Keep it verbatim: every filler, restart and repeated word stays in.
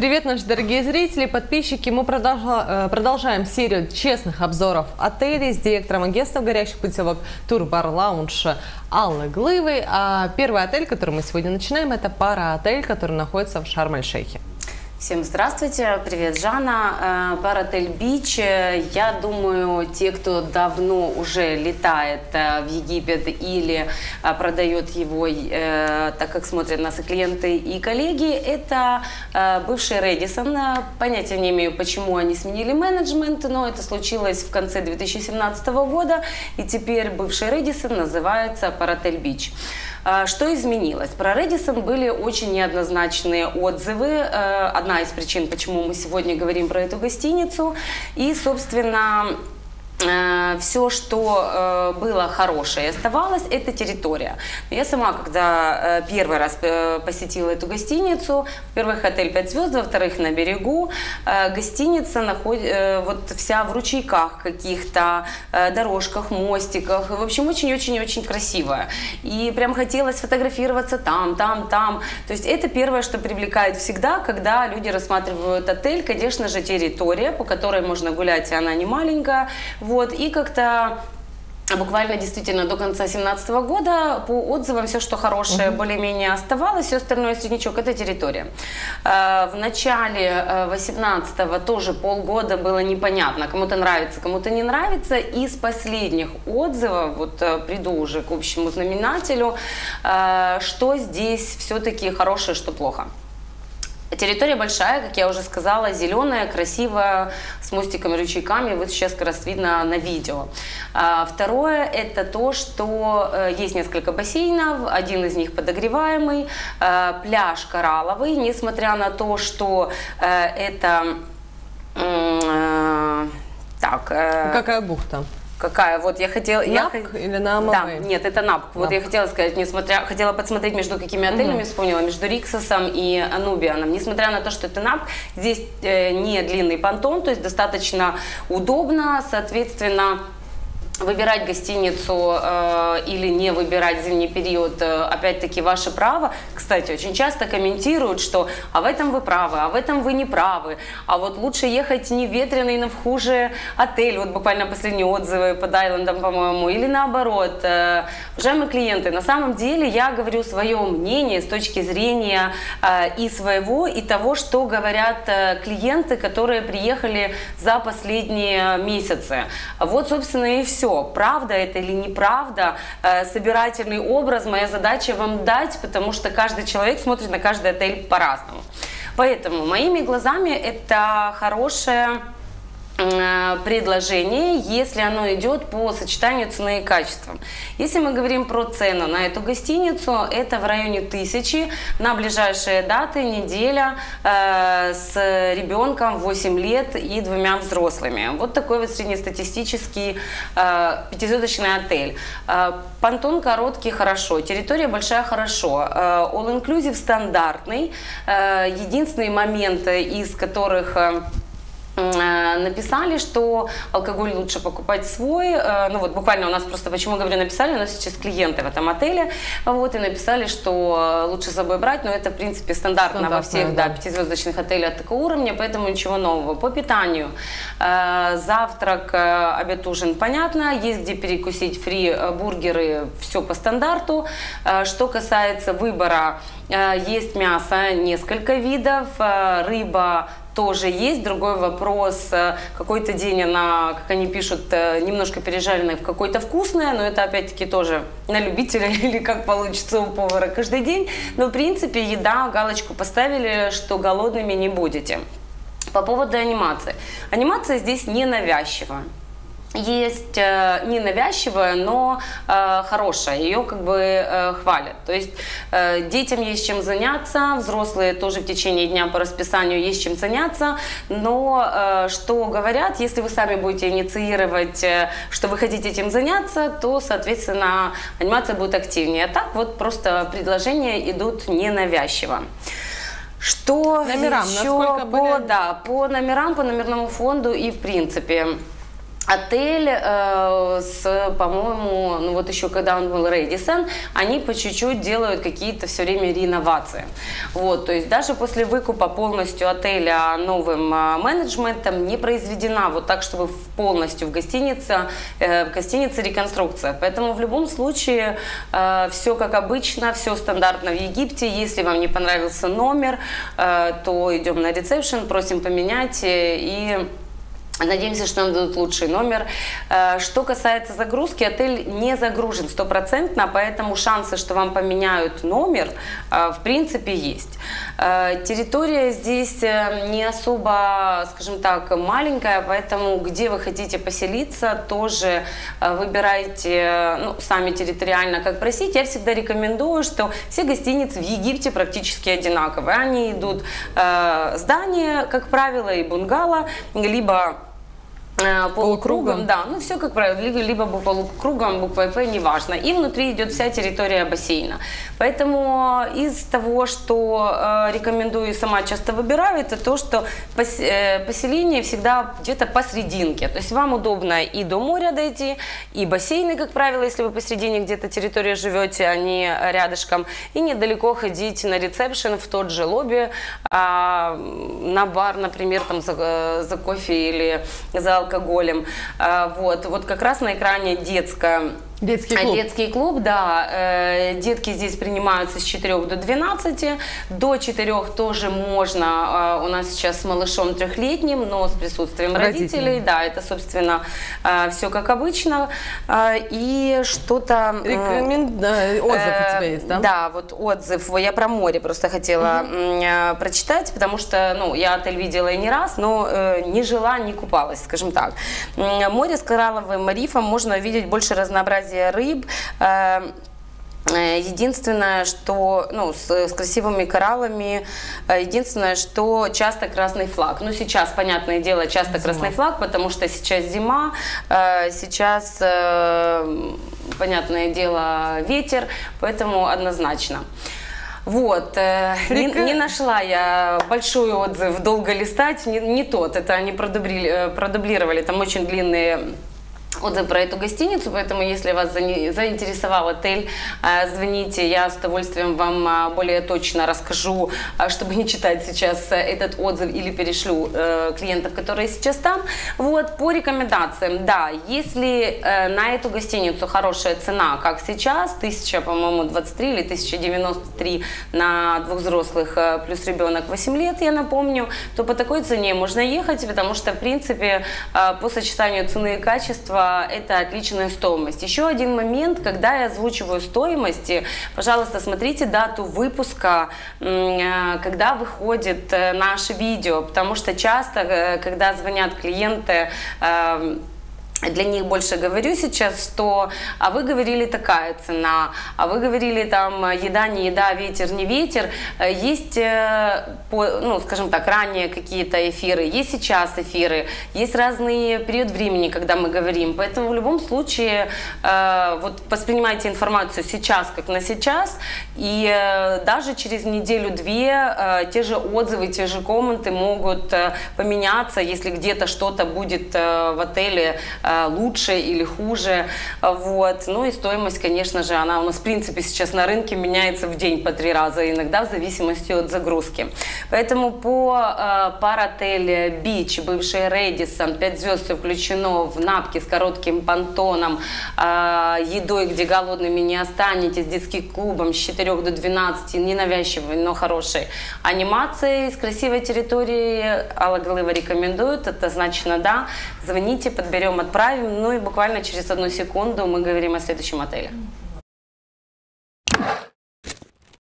Привет, наши дорогие зрители, подписчики. Мы продолжаем серию честных обзоров отелей с директором агентства горящих путевок Турбар Лаунж Аллой Глывой. А первый отель, который мы сегодня начинаем, это Пара-отель, который находится в Шарм-эль-Шейхе. Всем здравствуйте, привет, Жанна. Пара-отель Бич. Я думаю, те, кто давно уже летает в Египет или продает его, так как смотрят нас и клиенты, и коллеги, это бывший Рэдисон. Понятия не имею, почему они сменили менеджмент, но это случилось в конце две тысячи семнадцатого года, и теперь бывший Рэдисон называется Пара-отель Бич. Что изменилось? Про Рэдисон были очень неоднозначные отзывы. Одна из причин, почему мы сегодня говорим про эту гостиницу. И, собственно, все, что было хорошее, оставалось, это территория. Я сама, когда первый раз посетила эту гостиницу, во-первых, отель пять звезд, во-вторых, на берегу, гостиница находится вот вся в ручейках каких-то, дорожках, мостиках, в общем, очень-очень-очень красивая. И прям хотелось фотографироваться там, там, там. То есть это первое, что привлекает всегда, когда люди рассматривают отель, конечно же, территория, по которой можно гулять, и она не маленькая. Вот, и как-то буквально действительно до конца две тысячи семнадцатого года по отзывам все, что хорошее, uh-huh. более-менее оставалось, все остальное среднячок – это территория. В начале две тысячи восемнадцатого тоже полгода было непонятно, кому-то нравится, кому-то не нравится. Из последних отзывов, вот приду уже к общему знаменателю, что здесь все-таки хорошее, что плохо. Территория большая, как я уже сказала, зеленая, красивая, с мостиками, ручейками. Вот сейчас как раз видно на видео. А, второе – это то, что э, есть несколько бассейнов, один из них подогреваемый, э, пляж коралловый, несмотря на то, что э, это… Э, так… Э, Какая бухта? Какая? Вот я хотела... Напк я, или на Амавей? Да, нет, это Напк. Вот я хотела сказать, несмотря... Хотела подсмотреть, между какими отелями, угу. вспомнила, между Риксосом и Анубианом. Несмотря на то, что это Напк, здесь э, не длинный понтон, то есть достаточно удобно, соответственно... Выбирать гостиницу э, или не выбирать зимний период, э, опять-таки, ваше право. Кстати, очень часто комментируют, что а в этом вы правы, а в этом вы не правы, а вот лучше ехать не в ветреный, но в хуже отель. Вот буквально последние отзывы под Айлендом, по-моему, или наоборот. Э, уважаемые клиенты, на самом деле я говорю свое мнение с точки зрения э, и своего, и того, что говорят э, клиенты, которые приехали за последние месяцы. Вот, собственно, и все. Правда это или неправда, э, собирательный образ, моя задача вам дать, потому что каждый человек смотрит на каждый отель по-разному. Поэтому моими глазами это хорошее э, предложение, если оно идет по сочетанию цены и качества. Если мы говорим про цену на эту гостиницу, это в районе тысячи на ближайшие даты, неделя э, с ребенком восемь лет и двумя взрослыми. Вот такой вот среднестатистический э, пятизвездочный отель. Э, понтон короткий – хорошо, территория большая – хорошо, э, all-inclusive стандартный. Э, единственный момент, из которых… Э, написали, что алкоголь лучше покупать свой. Ну вот буквально у нас просто, почему говорю написали, у нас сейчас клиенты в этом отеле, вот, и написали, что лучше с собой брать, но это в принципе стандартно, стандартно во всех да. Да, пятизвездочных отелях такого уровня, поэтому ничего нового. По питанию. Завтрак, обед, ужин, понятно, есть где перекусить, фри, бургеры, все по стандарту. Что касается выбора, есть мясо, несколько видов, рыба тоже есть. Другой вопрос, какой-то день она, как они пишут, немножко пережаренная, в какой-то вкусная, но это опять-таки тоже на любителя или как получится у повара каждый день. Но в принципе еда, галочку поставили, что голодными не будете. По поводу анимации. Анимация здесь не навязчивая. Есть э, ненавязчивая, но э, хорошая, ее как бы э, хвалят. То есть э, детям есть чем заняться, взрослые тоже в течение дня по расписанию есть чем заняться, но э, что говорят, если вы сами будете инициировать, э, что вы хотите этим заняться, то, соответственно, анимация будет активнее. А так вот просто предложения идут ненавязчиво. Что номерам, еще насколько по, были... да, по номерам, по номерному фонду и в принципе... Отель, э, с, по-моему, ну вот еще когда он был Radisson, они по чуть-чуть делают какие-то все время реновации. Вот, то есть даже после выкупа полностью отеля новым э, менеджментом не произведена вот так, чтобы в, полностью в гостинице, э, в гостинице реконструкция. Поэтому в любом случае э, все как обычно, все стандартно в Египте. Если вам не понравился номер, э, то идем на ресепшн, просим поменять э, и... Надеемся, что нам дадут лучший номер. Что касается загрузки, отель не загружен стопроцентно, поэтому шансы, что вам поменяют номер, в принципе, есть. Территория здесь не особо, скажем так, маленькая, поэтому где вы хотите поселиться, тоже выбирайте, ну, сами территориально, как просить. Я всегда рекомендую, что все гостиницы в Египте практически одинаковые. Они идут здания, как правило, и бунгало, либо полукругом, полукругом, да, ну все как правило, либо, либо полукругом, буквой П, неважно. И внутри идет вся территория бассейна. Поэтому из того, что э, рекомендую и сама часто выбираю, это то, что пос, э, поселение всегда где-то посерединке. То есть вам удобно и до моря дойти, и бассейны, как правило, если вы посередине где-то территории живете, а не рядышком, и недалеко ходить на ресепшн, в тот же лобби, э, на бар, например, там за, за кофе или за алкоголем. Вот, вот как раз на экране детская Детский клуб. Детский клуб, да. Детки здесь принимаются с четырёх до двенадцати. До четырёх тоже можно. У нас сейчас с малышом трехлетним, но с присутствием родителей. родителей. Да, это, собственно, все как обычно. И что-то... Рекомен... Отзыв у тебя есть, да? Да, вот отзыв. Я про море просто хотела угу. прочитать, потому что, ну, я отель видела и не раз, но не жила, не купалась, скажем так. Море с коралловым рифом можно увидеть больше разнообразия рыб. Единственное, что, ну, с, с красивыми кораллами, единственное, что часто красный флаг. Ну, сейчас, понятное дело, часто зима. Красный флаг, потому что сейчас зима, сейчас, понятное дело, ветер, поэтому однозначно. Вот, не, не нашла я большой отзыв, долго листать, не, не тот, это они продубли, продублировали, там очень длинные отзыв про эту гостиницу, поэтому если вас заинтересовал отель, звоните, я с удовольствием вам более точно расскажу, чтобы не читать сейчас этот отзыв, или перешлю клиентов, которые сейчас там. Вот, по рекомендациям, да, если на эту гостиницу хорошая цена, как сейчас, тысяча, по-моему, двадцать три или тысяча девяносто три на двух взрослых плюс ребенок восемь лет, я напомню, то по такой цене можно ехать, потому что, в принципе, по сочетанию цены и качества это отличная стоимость. Еще один момент, когда я озвучиваю стоимости, пожалуйста, смотрите дату выпуска, когда выходит наше видео, потому что часто, когда звонят клиенты, для них больше говорю сейчас, что а вы говорили такая цена, а вы говорили там еда, не еда, ветер, не ветер. Есть, ну, скажем так, ранее какие-то эфиры, есть сейчас эфиры, есть разный период времени, когда мы говорим. Поэтому в любом случае вот воспринимайте информацию сейчас, как на сейчас, и даже через неделю-две те же отзывы, те же комменты могут поменяться, если где-то что-то будет в отеле лучше или хуже, вот. Ну и стоимость, конечно же, она у нас в принципе сейчас на рынке меняется в день по три раза, иногда в зависимости от загрузки. Поэтому по э, пар-отель Beach, бывший Radisson, пять звезд все включено, в напке с коротким понтоном, э, едой, где голодными не останетесь, детским клубом с четырёх до двенадцати, ненавязчивой, но хорошей анимацией, с красивой территорией. Алла Галыева рекомендует, это значит, да, звоните, подберем, отправим. Ну и буквально через одну секунду мы говорим о следующем отеле.